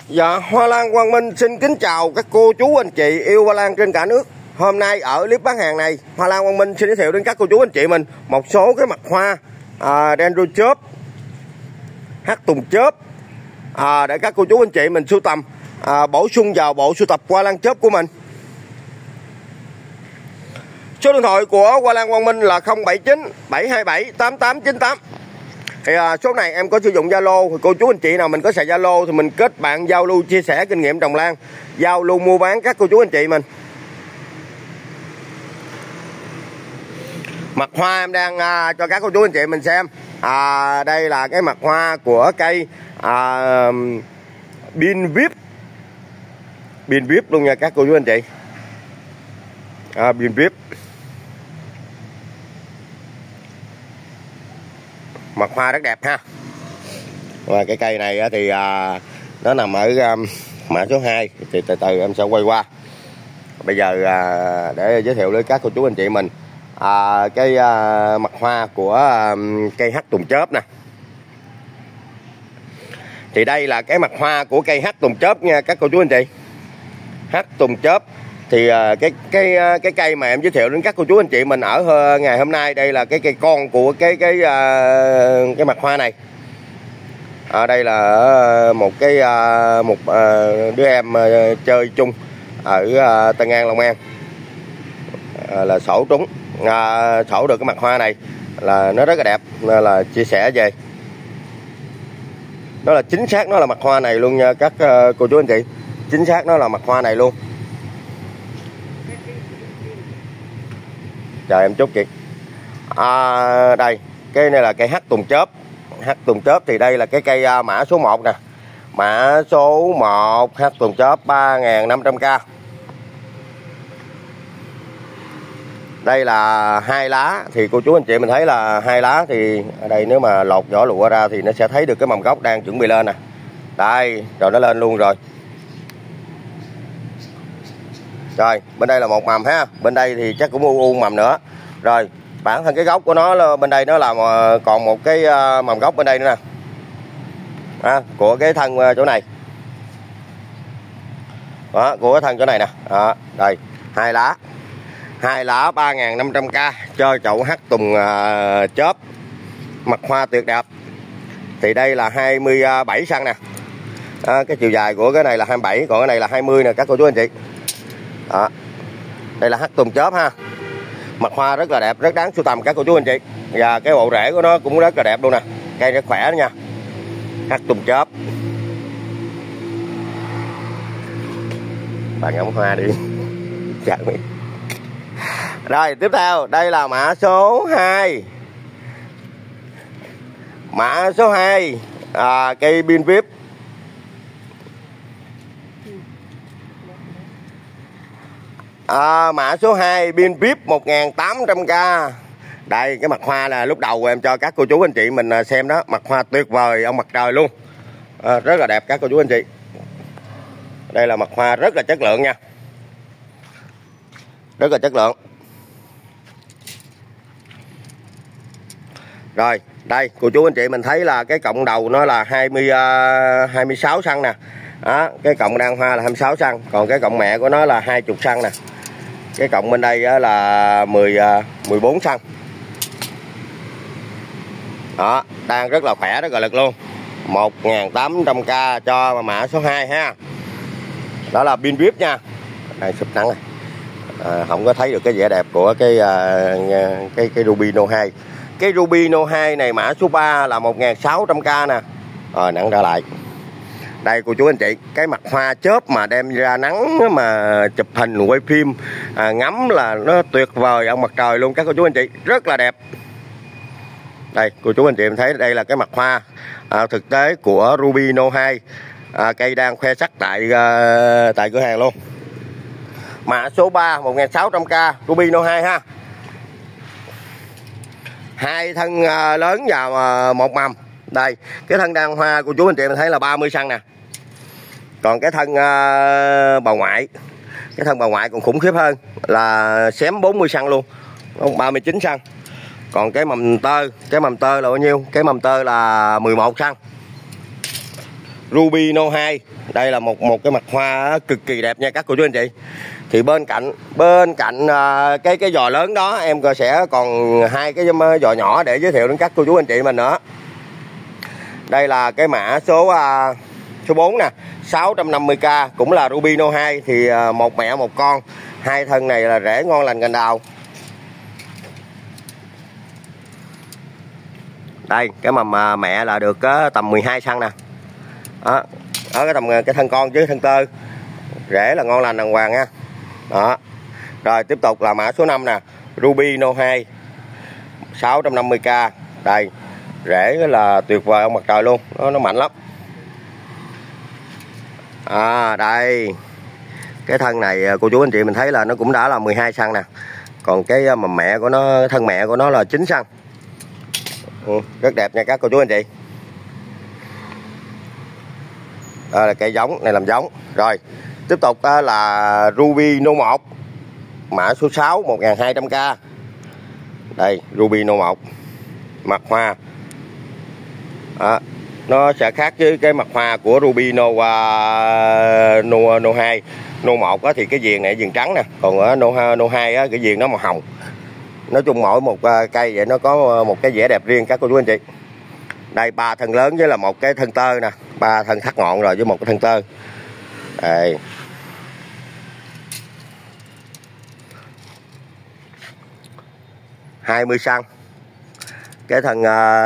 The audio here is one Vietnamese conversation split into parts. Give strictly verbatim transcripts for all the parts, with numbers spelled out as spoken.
Dạ, Hoa Lan Quang Minh xin kính chào các cô chú anh chị yêu hoa lan trên cả nước. Hôm nay ở clip bán hàng này, Hoa Lan Quang Minh xin giới thiệu đến các cô chú anh chị mình một số cái mặt hoa à, dendro chớp, hát tùng chớp à, để các cô chú anh chị mình sưu tầm à, bổ sung vào bộ sưu tập hoa lan chớp của mình. Số điện thoại của Hoa Lan Quang Minh là không bảy chín bảy hai bảy tám tám chín tám. Thì à, số này em có sử dụng Zalo, thì cô chú anh chị nào mình có xài Zalo thì mình kết bạn giao lưu chia sẻ kinh nghiệm trồng lan, giao lưu mua bán các cô chú anh chị mình. Mặt hoa em đang à, cho các cô chú anh chị mình xem. À, đây là cái mặt hoa của cây à, pin vip, pin vip luôn nha các cô chú anh chị. À, pin vip. Mặt hoa rất đẹp ha. Và cái cây này thì à, nó nằm ở um, mã số hai, thì từ từ em sẽ quay qua. Bây giờ à, để giới thiệu với các cô chú anh chị mình à, cái à, mặt hoa của à, cây hắc tùng chớp nè. Thì đây là cái mặt hoa của cây hắc tùng chớp nha các cô chú anh chị. Hắc tùng chớp thì à, cái cái cái cây mà em giới thiệu đến các cô chú anh chị mình ở ngày hôm nay, đây là cái cây con của cái cái à, cái mặt hoa này. Ở à, đây là một cái à, một à, đứa em à, chơi chung ở à, Tân An, Long An à, là sổ trúng à, sổ được cái mặt hoa này là nó rất là đẹp, nên là chia sẻ về đó là chính xác nó là mặt hoa này luôn nha các uh, cô chú anh chị, chính xác nó là mặt hoa này luôn. Chờ em chút chị. À, đây cái này là cây hắc tùng chớp. Hắc tùng chớp thì đây là cái cây uh, mã số một nè, mã số một hắc tùng chớp ba nghìn năm trăm k. Đây là hai lá, thì cô chú anh chị mình thấy là hai lá, thì ở đây nếu mà lột vỏ lụa ra thì nó sẽ thấy được cái mầm gốc đang chuẩn bị lên nè. Đây, rồi nó lên luôn rồi. Rồi, bên đây là một mầm ha, bên đây thì chắc cũng u u mầm nữa. Rồi, bản thân cái gốc của nó bên đây nó là còn một cái mầm gốc bên đây nữa nè. À, của cái thân chỗ này. Đó, của cái thân chỗ này nè. Đó, đây, hai lá. Hai lá ba nghìn năm trăm k cho chậu hắc tùng uh, chớp, mặt hoa tuyệt đẹp. Thì đây là hai mươi bảy xăng nè. À, cái chiều dài của cái này là hai mươi bảy, còn cái này là hai mươi nè các cô chú anh chị. Đó. Đây là hắc tùng chớp ha. Mặt hoa rất là đẹp, rất đáng sưu tầm các cô chú anh chị. Và cái bộ rễ của nó cũng rất là đẹp luôn nè. Cây rất khỏe đó nha. Hắc tùng chớp. Bạn ngắm hoa đi. Chào mình. Rồi tiếp theo đây là mã số hai. Mã số hai à, cây pin vip. À, mã số hai pin vip một nghìn tám trăm k. Đây cái mặt hoa là lúc đầu em cho các cô chú anh chị mình xem đó, mặt hoa tuyệt vời ông mặt trời luôn. À, rất là đẹp các cô chú anh chị. Đây là mặt hoa rất là chất lượng nha. Rất là chất lượng. Rồi, đây cô chú anh chị mình thấy là cái cọng đầu nó là hai mươi, uh, hai mươi sáu xăng nè. Đó, cái cọng đan hoa là hai mươi sáu xăng, còn cái cọng mẹ của nó là hai mươi xăng nè. Cái cọng bên đây là mười, uh, mười bốn xăng. Đó, đang rất là khỏe, rất là lực luôn. một nghìn tám trăm k cho mã số hai ha. Đó là pin vip nha. Đây sụp nắng này. À, không có thấy được cái vẻ đẹp của cái uh, cái cái Ruby No hai. Cái Ruby No hai này mã số ba là một nghìn sáu trăm k nè. Rồi nắng trở lại. Đây cô chú anh chị, cái mặt hoa chớp mà đem ra nắng mà chụp hình quay phim à, ngắm là nó tuyệt vời ông mặt trời luôn các cô chú anh chị, rất là đẹp. Đây cô chú anh chị em thấy đây là cái mặt hoa à, thực tế của Ruby No hai. À, cây đang khoe sắc tại uh, tại cửa hàng luôn. Mã số ba một nghìn sáu trăm k Ruby No hai ha. Hai thân uh, lớn và uh, một mầm. Đây, cái thân đan hoa của chú anh chị mình thấy là ba mươi xăng nè. Còn cái thân uh, bà ngoại, cái thân bà ngoại còn khủng khiếp hơn là xém bốn mươi xăng luôn, ba mươi chín xăng. Còn cái mầm tơ, cái mầm tơ là bao nhiêu? Cái mầm tơ là mười một xăng. Ruby No hai. Đây là một một cái mặt hoa cực kỳ đẹp nha các cô chú anh chị. Thì bên cạnh bên cạnh uh, cái cái giò lớn đó em sẽ còn hai cái giò nhỏ để giới thiệu đến các cô chú anh chị mình nữa. Đây là cái mã số uh, số bốn nè, sáu trăm năm mươi k, cũng là Ruby No hai. Thì uh, một mẹ một con, hai thân này là rễ ngon lành cành đào. Đây cái mầm mẹ là được uh, tầm mười hai xăng nè. Đó, đó cái tầm cái thân con chứ thân tơ, rễ là ngon lành đàng hoàng nha. Đó. Rồi tiếp tục là mã số năm nè, Ruby No hai, sáu trăm năm mươi k. Đây, rễ là tuyệt vời ông mặt trời luôn, nó nó mạnh lắm. À đây. Cái thân này cô chú anh chị mình thấy là nó cũng đã là mười hai xăng nè. Còn cái mầm mẹ của nó, thân mẹ của nó là chín xăng. Ừ, rất đẹp nha các cô chú anh chị. Đây là cây giống, này làm giống. Rồi, tiếp tục là Ruby No một, mã số sáu, một nghìn hai trăm k. Đây, Ruby No một, mặt hoa. Đó, nó sẽ khác với cái mặt hoa của Ruby No uh, No No hai. No một thì cái viền này viền trắng nè, còn ở No No hai á, cái viền nó màu hồng. Nói chung mỗi một cây vậy nó có một cái vẻ đẹp riêng các cô chú anh chị. Đây ba thân lớn với là một cái thân tơ nè, ba thân thắt ngọn rồi với một cái thân tơ. Đây. hai mươi xăng. Cái thân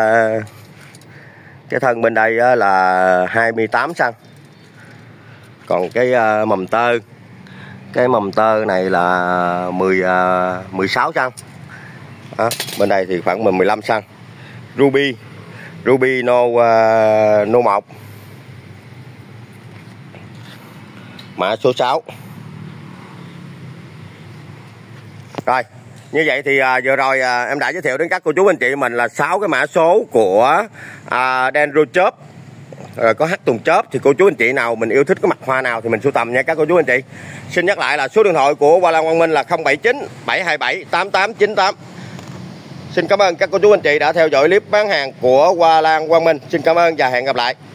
cái thân bên đây là hai mươi tám xăng. Còn cái mầm tơ, cái mầm tơ này là mười mười sáu xăng. Đó, bên đây thì khoảng mười lăm xăng. Ruby Ruby No uh, No một, mã số sáu. Rồi, như vậy thì uh, vừa rồi uh, em đã giới thiệu đến các cô chú anh chị mình là sáu cái mã số của uh, Dendro chớp. Rồi có hát tùng chớp, thì cô chú anh chị nào mình yêu thích cái mặt hoa nào thì mình sưu tầm nha các cô chú anh chị. Xin nhắc lại là số điện thoại của Hoa Lan Quang Minh là không bảy chín bảy hai bảy tám tám chín tám. Xin cảm ơn các cô chú anh chị đã theo dõi clip bán hàng của Hoa Lan Quang Minh. Xin cảm ơn và hẹn gặp lại.